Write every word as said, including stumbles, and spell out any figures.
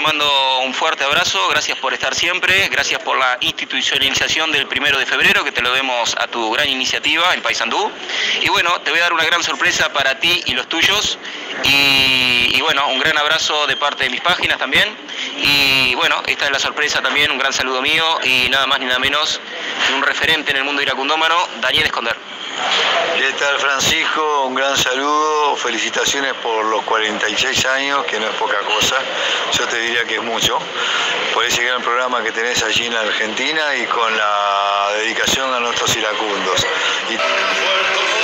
mando un fuerte abrazo, gracias por estar siempre, gracias por la institucionalización del primero de febrero, que te lo demos a tu gran iniciativa en Paysandú. Y bueno, te voy a dar una gran sorpresa para ti y los tuyos. Y, y bueno, un gran abrazo de parte de mis páginas también. Y bueno, esta es la sorpresa también, un gran saludo mío y nada más ni nada menos que un referente en el mundo iracundómano, Daniel Esconder. ¿Qué tal, Francisco? Un gran saludo, felicitaciones por los cuarenta y seis años, que no es poca cosa, yo te diría que es mucho, por ese gran programa que tenés allí en la Argentina y con la dedicación a nuestros iracundos. Y...